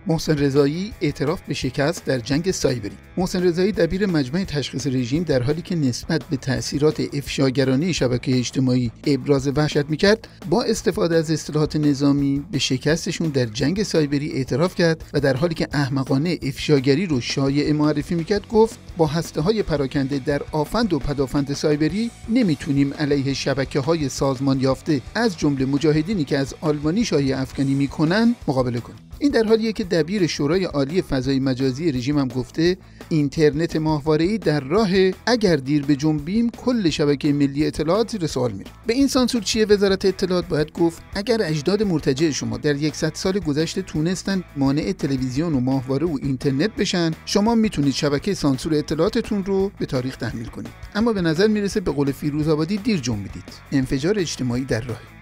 محسن رضایی اعتراف به شکست در جنگ سایبری. محسن رضایی دبیر مجمع تشخیص رژیم در حالی که نسبت به تأثیرات افشاگرانه شبکه اجتماعی ابراز وحشت میکرد، با استفاده از اصطلاحات نظامی به شکستشون در جنگ سایبری اعتراف کرد و در حالی که احمقانه افشاگری رو شایعه معرفی میکرد گفت با هسته‌های پراکنده در آفند و پدافند سایبری نمیتونیم علیه شبکه‌های سازمان یافته از جمله مجاهدینی که از آلمانی شایعه افکنی میکنن مقابله کنیم. این در حالیه که دبیر شورای عالی فضای مجازی رژیم هم گفته اینترنت ماهواره‌ای در راه، اگر دیر به جنبیم کل شبکه ملی اطلاعات زیر سوال میره. به این سانسور چیه؟ وزارت اطلاعات باید گفت اگر اجداد مرتجع شما در 100 سال گذشته تونستن مانع تلویزیون و ماهواره و اینترنت بشن، شما میتونید شبکه سانسور اطلاعاتتون رو به تاریخ تحمیل کنید. اما به نظر میرسه به قول فیروز آبادی دیر جنبیدید. انفجار اجتماعی در راه.